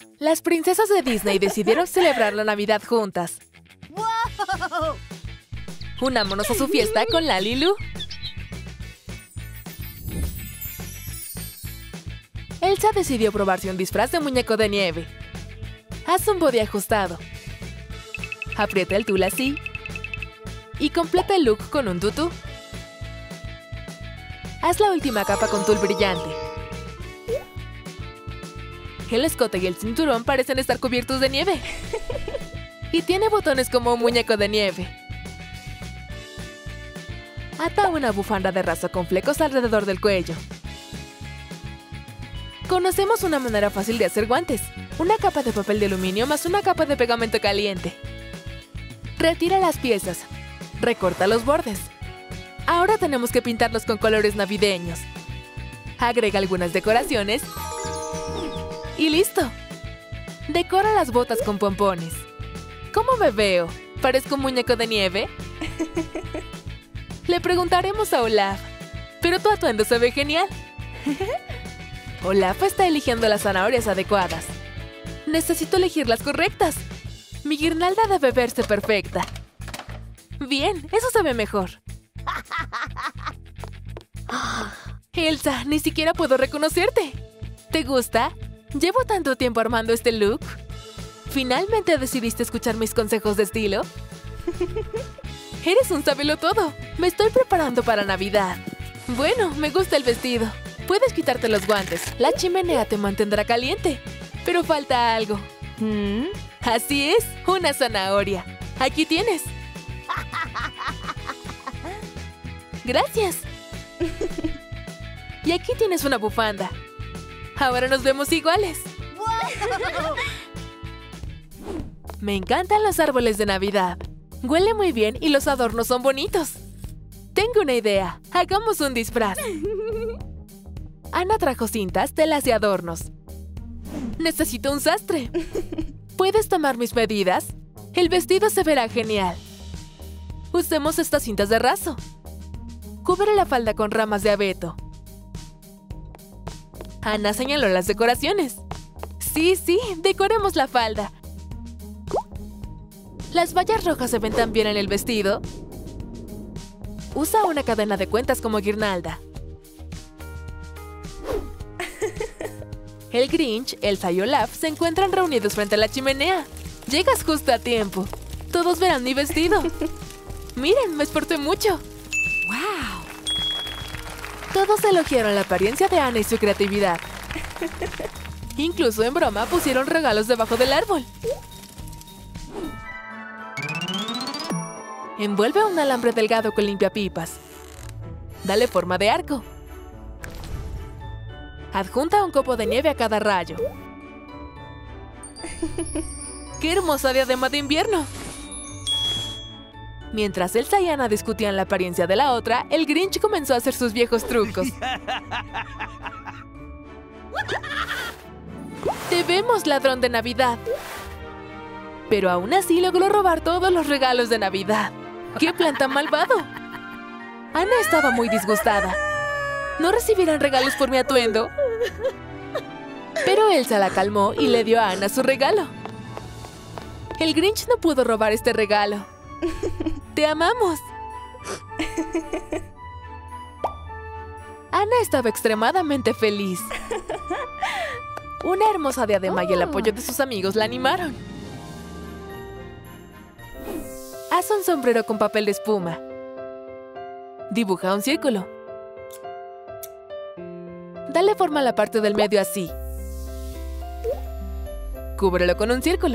Las princesas de Disney decidieron celebrar la Navidad juntas. ¡Wow! Unámonos a su fiesta con Lalilu. Elsa decidió probarse un disfraz de muñeco de nieve. Haz un body ajustado. Aprieta el tul así. Y completa el look con un tutú. Haz la última capa con tul brillante. El escote y el cinturón parecen estar cubiertos de nieve. Y tiene botones como un muñeco de nieve. Ata una bufanda de raso con flecos alrededor del cuello. Conocemos una manera fácil de hacer guantes. Una capa de papel de aluminio más una capa de pegamento caliente. Retira las piezas. Recorta los bordes. Ahora tenemos que pintarlos con colores navideños. Agrega algunas decoraciones. Y listo. Decora las botas con pompones. ¿Cómo me veo? ¿Parezco un muñeco de nieve? Le preguntaremos a Olaf. Pero tu atuendo se ve genial. Olaf está eligiendo las zanahorias adecuadas. Necesito elegir las correctas. Mi guirnalda debe verse perfecta. Bien, eso se ve mejor. Elsa, ni siquiera puedo reconocerte. ¿Te gusta? ¿Llevo tanto tiempo armando este look? ¿Finalmente decidiste escuchar mis consejos de estilo? Eres un sabelotodo. Me estoy preparando para Navidad. Bueno, me gusta el vestido. Puedes quitarte los guantes. La chimenea te mantendrá caliente. Pero falta algo. Así es, una zanahoria. Aquí tienes. Gracias. Y aquí tienes una bufanda. Ahora nos vemos iguales. ¡Wow! Me encantan los árboles de Navidad. Huele muy bien y los adornos son bonitos. Tengo una idea. Hagamos un disfraz. Ana trajo cintas, telas y adornos. Necesito un sastre. ¿Puedes tomar mis medidas? El vestido se verá genial. Usemos estas cintas de raso. Cubre la falda con ramas de abeto. Ana señaló las decoraciones. Sí, decoremos la falda. Las vallas rojas se ven tan bien en el vestido. Usa una cadena de cuentas como guirnalda. El Grinch, Elsa y Olaf se encuentran reunidos frente a la chimenea. Llegas justo a tiempo. Todos verán mi vestido. Miren, me esforcé mucho. ¡Wow! Todos elogiaron la apariencia de Ana y su creatividad. Incluso en broma pusieron regalos debajo del árbol. Envuelve un alambre delgado con limpiapipas. Dale forma de arco. Adjunta un copo de nieve a cada rayo. ¡Qué hermosa diadema de invierno! Mientras Elsa y Ana discutían la apariencia de la otra, el Grinch comenzó a hacer sus viejos trucos. ¡Te vemos, ladrón de Navidad! Pero aún así logró robar todos los regalos de Navidad. ¡Qué plan tan malvado! Ana estaba muy disgustada. ¿No recibirán regalos por mi atuendo? Pero Elsa la calmó y le dio a Ana su regalo. El Grinch no pudo robar este regalo. ¡Te amamos! Ana estaba extremadamente feliz. Una hermosa diadema y el apoyo de sus amigos la animaron. Haz un sombrero con papel de espuma. Dibuja un círculo. Dale forma a la parte del medio así. Cúbrelo con un círculo.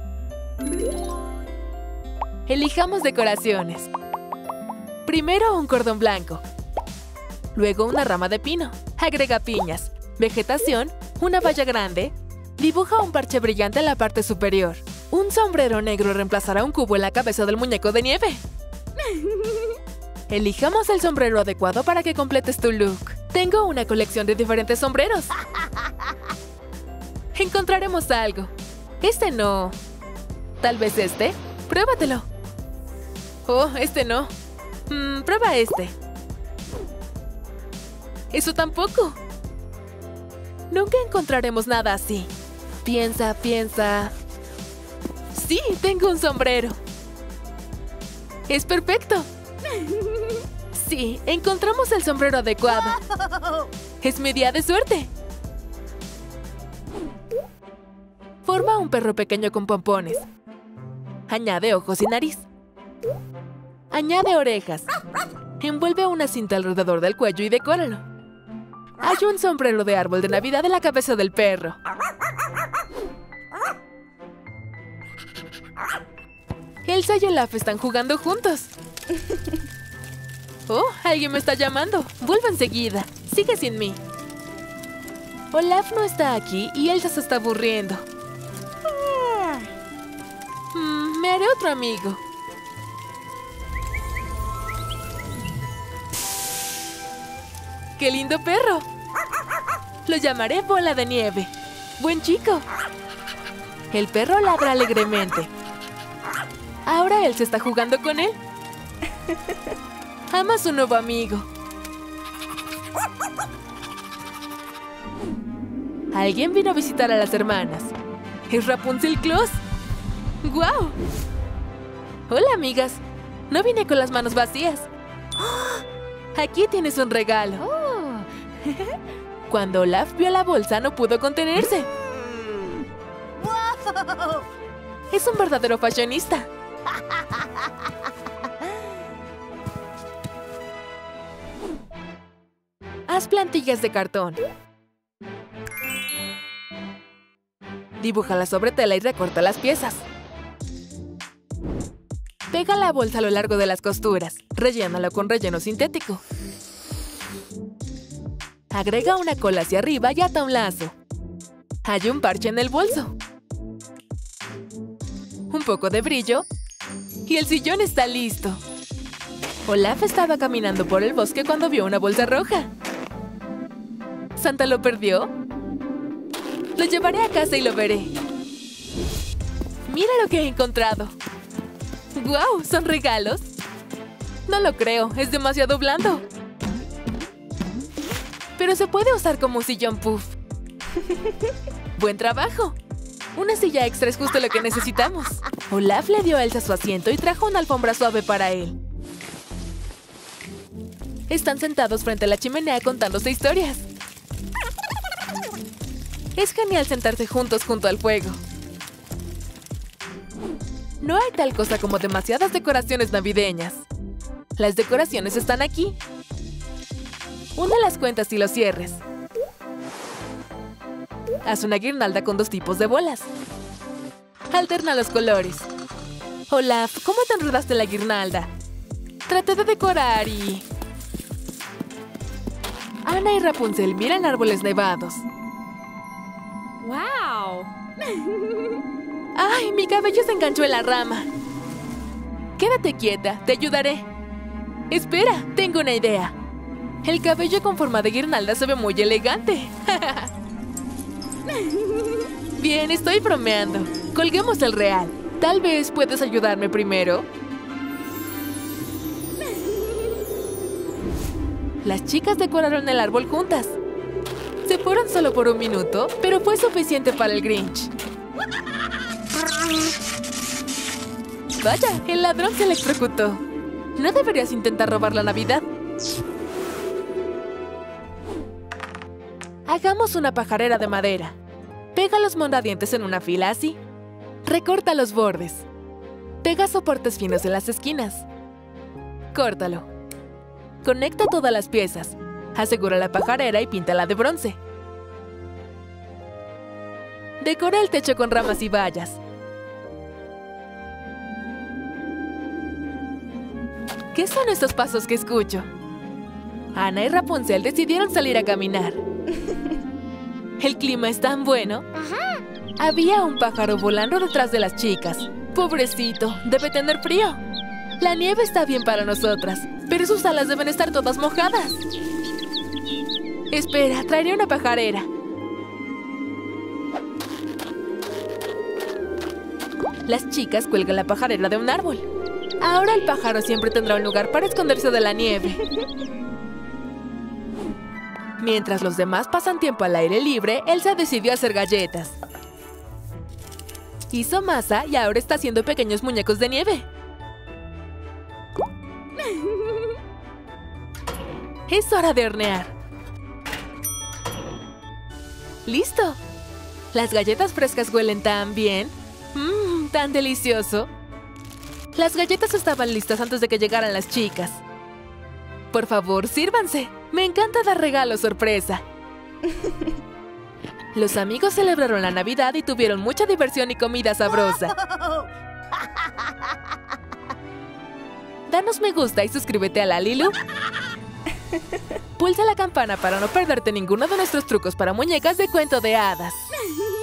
Elijamos decoraciones. Primero un cordón blanco. Luego una rama de pino. Agrega piñas, vegetación, una valla grande. Dibuja un parche brillante en la parte superior. Un sombrero negro reemplazará un cubo en la cabeza del muñeco de nieve. Elijamos el sombrero adecuado para que completes tu look. Tengo una colección de diferentes sombreros. Encontraremos algo. Este no. Tal vez este. Pruébatelo. Oh, este no. Prueba este. Eso tampoco. Nunca encontraremos nada así. Piensa, piensa. ¡Sí! Tengo un sombrero. ¡Es perfecto! Sí, encontramos el sombrero adecuado. ¡Es mi día de suerte! Forma un perro pequeño con pompones. Añade ojos y nariz. Añade orejas. Envuelve una cinta alrededor del cuello y decóralo. Hay un sombrero de árbol de Navidad en la cabeza del perro. Elsa y Olaf están jugando juntos. ¡Oh! Alguien me está llamando. Vuelvo enseguida. Sigue sin mí. Olaf no está aquí y Elsa se está aburriendo. Me haré otro amigo. ¡Qué lindo perro! Lo llamaré Bola de Nieve. ¡Buen chico! El perro ladra alegremente. Ahora él se está jugando con él. Ama a su nuevo amigo. Alguien vino a visitar a las hermanas. ¡Es Rapunzel Claus! ¡Guau! Hola, amigas. No vine con las manos vacías. Aquí tienes un regalo. Cuando Olaf vio la bolsa, no pudo contenerse. Wow. Es un verdadero fashionista. Haz plantillas de cartón. Dibújalas sobre tela y recorta las piezas. Pega la bolsa a lo largo de las costuras. Rellénalo con relleno sintético. Agrega una cola hacia arriba y ata un lazo. Hay un parche en el bolso. Un poco de brillo. Y el sillón está listo. Olaf estaba caminando por el bosque cuando vio una bolsa roja. ¿Santa lo perdió? Lo llevaré a casa y lo veré. Mira lo que he encontrado. ¡Guau! ¿Son regalos? No lo creo, es demasiado blando. Pero se puede usar como un sillón puff. ¡Buen trabajo! Una silla extra es justo lo que necesitamos. Olaf le dio a Elsa su asiento y trajo una alfombra suave para él. Están sentados frente a la chimenea contándose historias. Es genial sentarse juntos junto al fuego. No hay tal cosa como demasiadas decoraciones navideñas. Las decoraciones están aquí. Une las cuentas y los cierres. Haz una guirnalda con 2 tipos de bolas. Alterna los colores. Olaf, ¿cómo te enredaste la guirnalda? Traté de decorar y... Anna y Rapunzel miran árboles nevados. Wow. ¡Ay, mi cabello se enganchó en la rama! Quédate quieta, te ayudaré. Espera, tengo una idea. El cabello con forma de guirnalda se ve muy elegante. Bien, estoy bromeando. Colguemos el real. Tal vez puedes ayudarme primero. Las chicas decoraron el árbol juntas. Se fueron solo por 1 minuto, pero fue suficiente para el Grinch. Vaya, el ladrón se electrocutó. No deberías intentar robar la Navidad. Hagamos una pajarera de madera. Pega los mondadientes en una fila así. Recorta los bordes. Pega soportes finos en las esquinas. Córtalo. Conecta todas las piezas. Asegura la pajarera y píntala de bronce. Decora el techo con ramas y bayas. ¿Qué son estos pasos que escucho? Anna y Rapunzel decidieron salir a caminar. El clima es tan bueno. Había un pájaro volando detrás de las chicas. Pobrecito, debe tener frío. La nieve está bien para nosotras, pero sus alas deben estar todas mojadas. Espera, traeré una pajarera. Las chicas cuelgan la pajarera de un árbol. Ahora el pájaro siempre tendrá un lugar para esconderse de la nieve. Mientras los demás pasan tiempo al aire libre, Elsa decidió hacer galletas. Hizo masa y ahora está haciendo pequeños muñecos de nieve. Es hora de hornear. ¡Listo! Las galletas frescas huelen tan bien. ¡Mmm! ¡Tan delicioso! Las galletas estaban listas antes de que llegaran las chicas. Por favor, sírvanse. Me encanta dar regalos sorpresa. Los amigos celebraron la Navidad y tuvieron mucha diversión y comida sabrosa. Danos me gusta y suscríbete a Lalilu. Pulsa la campana para no perderte ninguno de nuestros trucos para muñecas de cuento de hadas.